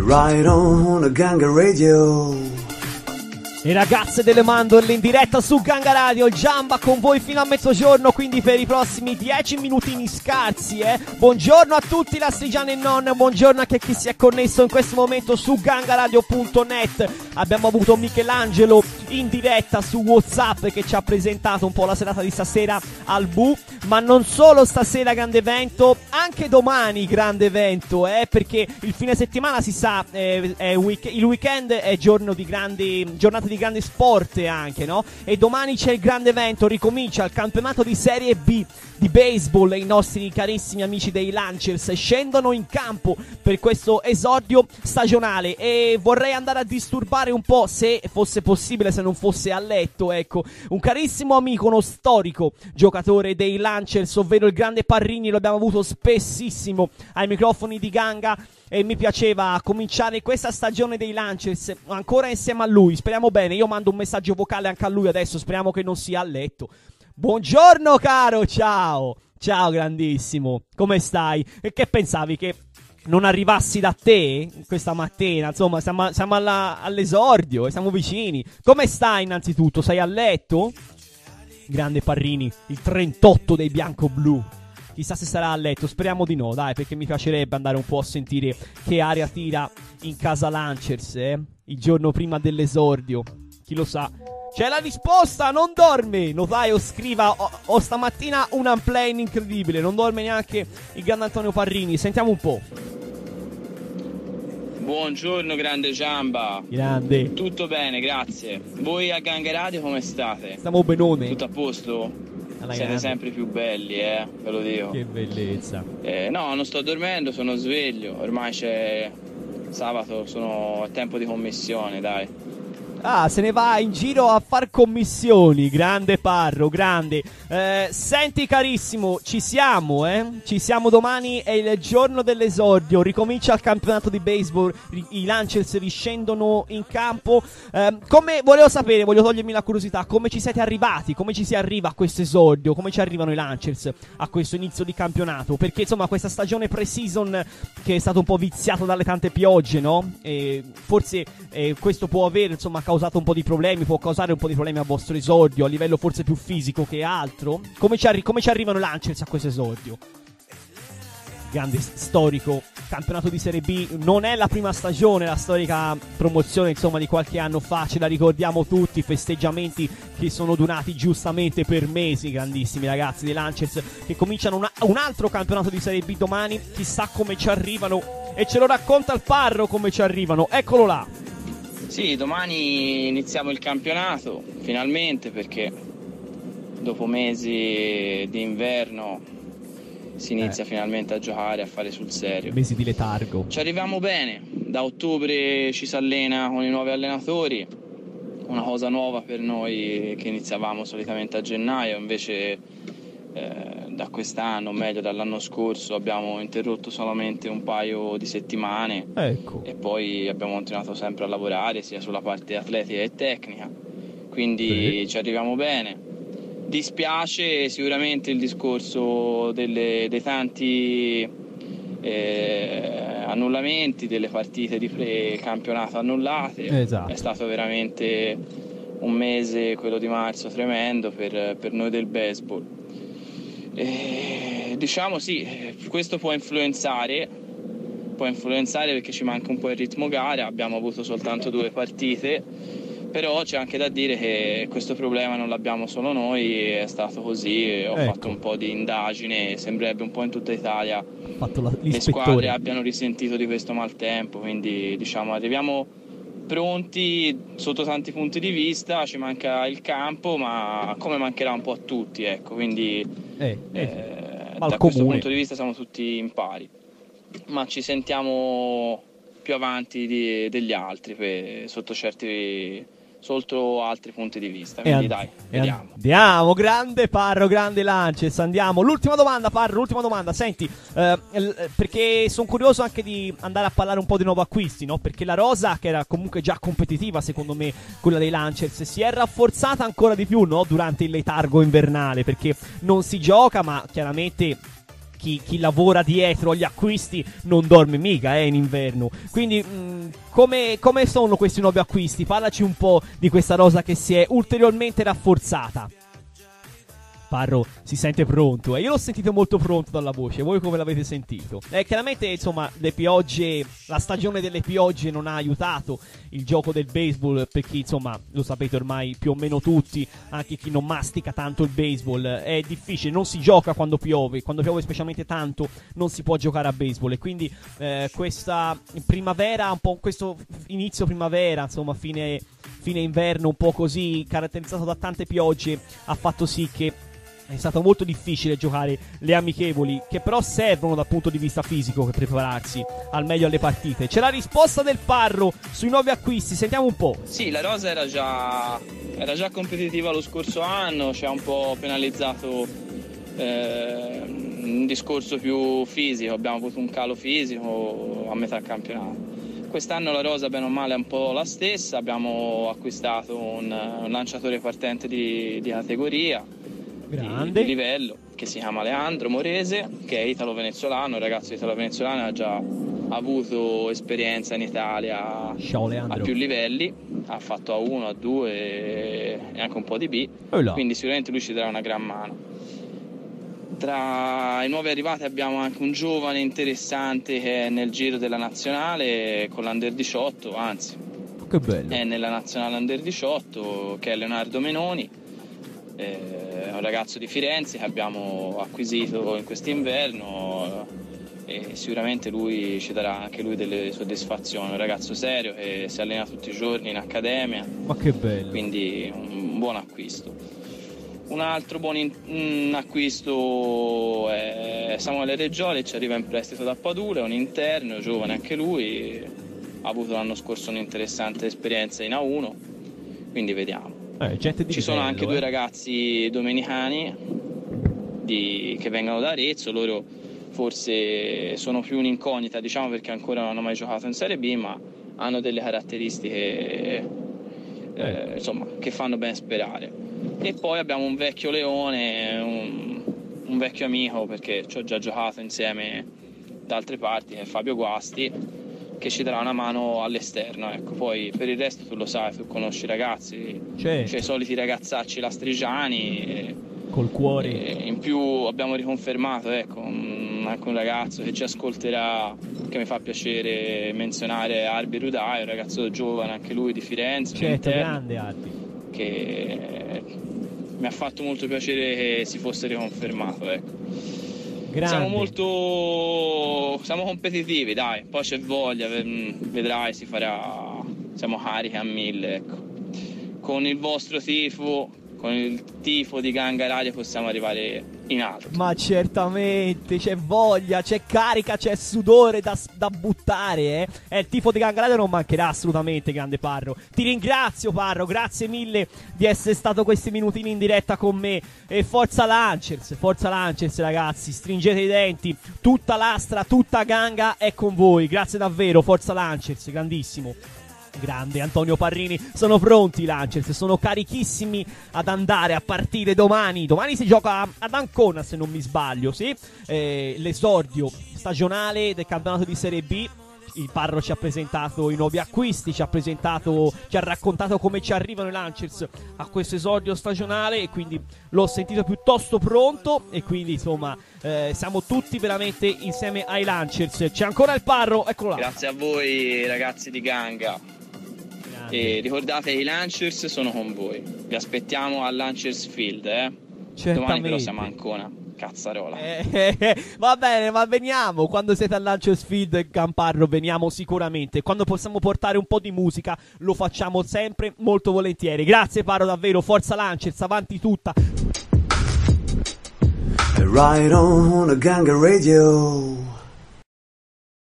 Right on Ganga Radio. E ragazze delle mandorle in diretta su Ganga Radio, Giamba con voi fino a mezzogiorno, quindi per i prossimi 10 minutini scarsi, Buongiorno a tutti lastrigiani e non, buongiorno anche a chi si è connesso in questo momento su gangaradio.net. Abbiamo avuto Michelangelo in diretta su WhatsApp che ci ha presentato un po' la serata di stasera al Bu, ma non solo stasera grande evento, anche domani grande evento, perché il fine settimana si sa, il weekend è giornata di grandi sport anche, no? E domani c'è il grande evento, ricomincia il campionato di Serie B di baseball e i nostri carissimi amici dei Lancers scendono in campo per questo esordio stagionale e vorrei andare a disturbare un po', se fosse possibile, se non fosse a letto, ecco, un carissimo amico, uno storico giocatore dei Lancers, ovvero il grande Parrini. Lo abbiamo avuto spessissimo ai microfoni di Ganga e mi piaceva cominciare questa stagione dei Lancers ancora insieme a lui. Speriamo bene, io mando un messaggio vocale anche a lui adesso, speriamo che non sia a letto. Buongiorno caro, ciao grandissimo, come stai? E che pensavi che non arrivassi da te questa mattina? Insomma, siamo all'esordio e siamo vicini. Come stai innanzitutto? Sei a letto? Grande Parrini, il 38 dei bianco-blu. Chissà se sarà a letto, speriamo di no, dai, perché mi piacerebbe andare un po' a sentire che aria tira in casa Lancers, il giorno prima dell'esordio. Chi lo sa? C'è la risposta, non dorme. Notaio scriva, ho stamattina un unplane incredibile, non dorme neanche il grande Antonio Parrini. Sentiamo un po'. Buongiorno grande Giamba. Grande. Tutto bene, grazie. Voi a Ganga Radio come state? Stiamo benone. Tutto a posto? Alla Siete grande. Sempre più belli, ve lo dico. Che bellezza. No, non sto dormendo, sono sveglio. Ormai c'è sabato, sono a tempo di commissione, dai. Ah, se ne va in giro a far commissioni. Grande Parro, grande. Senti carissimo, ci siamo, Ci siamo domani, è il giorno dell'esordio. Ricomincia il campionato di baseball. I Lancers riscendono in campo. Come volevo sapere, voglio togliermi la curiosità, come ci siete arrivati? Come ci si arriva a questo esordio? Come ci arrivano i Lancers a questo inizio di campionato? Perché insomma questa stagione pre-season che è stata un po' viziata dalle tante piogge, no? Forse questo può avere insomma causato un po' di problemi, può causare un po' di problemi al vostro esordio, a livello forse più fisico che altro. Come ci arrivano i Lancers a questo esordio? Grande storico campionato di Serie B, non è la prima stagione, la storica promozione insomma di qualche anno fa, ce la ricordiamo tutti, festeggiamenti che sono durati giustamente per mesi. Grandissimi ragazzi dei Lancers che cominciano un altro campionato di Serie B domani, chissà come ci arrivano e ce lo racconta il Parro come ci arrivano, eccolo là. Sì, domani iniziamo il campionato, finalmente, perché dopo mesi di inverno si inizia finalmente a giocare, a fare sul serio. Mesi di letargo. Ci arriviamo bene, da ottobre ci si allena con i nuovi allenatori, una cosa nuova per noi che iniziavamo solitamente a gennaio, invece da quest'anno, o meglio dall'anno scorso, abbiamo interrotto solamente un paio di settimane, ecco. E poi abbiamo continuato sempre a lavorare sia sulla parte atletica e tecnica, quindi ci arriviamo bene. Dispiace sicuramente il discorso dei tanti annullamenti, delle partite di pre-campionato annullate. Esatto. È stato veramente un mese, quello di marzo, tremendo per noi del baseball. Diciamo sì, questo può influenzare perché ci manca un po' il ritmo gara, abbiamo avuto soltanto 2 partite, però c'è anche da dire che questo problema non l'abbiamo solo noi, è stato così, ho fatto un po' di indagine, sembrerebbe un po' in tutta Italia le squadre abbiano risentito di questo maltempo, quindi diciamo arriviamo pronti sotto tanti punti di vista, ci manca il campo, ma come mancherà un po' a tutti, ecco, quindi da questo punto di vista siamo tutti in pari, ma ci sentiamo più avanti degli altri sotto altri punti di vista, quindi dai, vediamo. Andiamo, grande Parro, grande Lancers, andiamo. L'ultima domanda, Parro, l'ultima domanda. Senti, perché sono curioso anche di andare a parlare un po' di nuovi acquisti, no? Perché la rosa, che era comunque già competitiva, secondo me, quella dei Lancers, si è rafforzata ancora di più, no? Durante il letargo invernale, perché non si gioca, ma chiaramente chi lavora dietro agli acquisti non dorme mica in inverno. Quindi come sono questi nuovi acquisti? Parlaci un po' di questa rosa che si è ulteriormente rafforzata. Parro si sente pronto, io l'ho sentito molto pronto dalla voce. Voi come l'avete sentito? Chiaramente, insomma, le piogge, la stagione delle piogge non ha aiutato il gioco del baseball, perché, insomma, lo sapete ormai più o meno tutti, anche chi non mastica tanto il baseball. È difficile, non si gioca quando piove specialmente tanto non si può giocare a baseball. E quindi questa primavera, un po' questo inizio primavera, insomma fine inverno, un po' così, caratterizzato da tante piogge, ha fatto sì che è stato molto difficile giocare le amichevoli, che però servono dal punto di vista fisico per prepararsi al meglio alle partite. C'è la risposta del Parro sui nuovi acquisti, sentiamo un po'. Sì, la rosa era già competitiva lo scorso anno, ci ha un po' penalizzato un discorso più fisico, abbiamo avuto un calo fisico a metà campionato. Quest'anno la rosa bene o male è un po' la stessa, abbiamo acquistato un lanciatore partente di categoria, grande, di livello, che si chiama Leandro Morese, che è italo-venezuelano, un ragazzo italo-venezuelano, ha già avuto esperienza in Italia a più livelli, ha fatto A1, A2 e anche un po' di B, quindi sicuramente lui ci darà una gran mano. Tra i nuovi arrivati abbiamo anche un giovane interessante che è nel giro della nazionale con l'Under 18, anzi che bello, è nella nazionale Under 18, che è Leonardo Menoni, è un ragazzo di Firenze che abbiamo acquisito in quest'inverno e sicuramente lui ci darà anche lui delle soddisfazioni, un ragazzo serio che si allena tutti i giorni in accademia. Ma che bello, quindi un buon acquisto. Un altro buon acquisto è Samuele Reggioli, ci arriva in prestito da Padula, è un interno, giovane anche lui, ha avuto l'anno scorso un'interessante esperienza in A1, quindi vediamo. Ci sono anche due ragazzi domenicani che vengono da Arezzo, loro forse sono più un'incognita, diciamo, perché ancora non hanno mai giocato in Serie B, ma hanno delle caratteristiche insomma, che fanno ben sperare. E poi abbiamo un vecchio leone, un vecchio amico, perché ci ho già giocato insieme da altre parti, che è Fabio Guasti, che ci darà una mano all'esterno, ecco. Poi per il resto tu lo sai, tu conosci i ragazzi, cioè i soliti ragazzacci lastrigiani, col cuore. In più abbiamo riconfermato, ecco, anche un ragazzo che ci ascolterà, che mi fa piacere menzionare, Arbi Rudai, un ragazzo giovane anche lui di Firenze, grande Arbi, che mi ha fatto molto piacere che si fosse riconfermato, ecco. Grande. Siamo competitivi, dai, poi c'è voglia, vedrai, si farà, siamo carichi a 1000, ecco. Con il vostro tifo, con il tifo di Ganga Radio possiamo arrivare in alto. Ma certamente, c'è voglia, c'è carica, c'è sudore da buttare, il tifo di Ganga Radio non mancherà assolutamente, grande Parro. Ti ringrazio, Parro, grazie mille di essere stato questi minutini in diretta con me. E forza Lancers ragazzi, stringete i denti, tutta l'Astra, tutta Ganga è con voi, grazie davvero, forza Lancers, grandissimo. Grande Antonio Parrini, sono pronti i Lancers, sono carichissimi ad andare a partire domani. Domani si gioca ad Ancona, se non mi sbaglio, sì? L'esordio stagionale del campionato di Serie B. Il Parro ci ha presentato i nuovi acquisti, ci ha raccontato come ci arrivano i Lancers a questo esordio stagionale, e quindi l'ho sentito piuttosto pronto, e quindi insomma siamo tutti veramente insieme ai Lancers. C'è ancora il Parro, eccolo là. Grazie a voi ragazzi di Ganga. E ricordate, i Lancers sono con voi. Vi aspettiamo al Lancers Field, Domani però siamo a Ancona. Cazzarola. Va bene, ma veniamo. Quando siete al Lancers Field, Camparro, veniamo sicuramente. Quando possiamo portare un po' di musica, lo facciamo sempre molto volentieri. Grazie Parro, davvero. Forza Lancers, avanti tutta. Right on a Ganga Radio.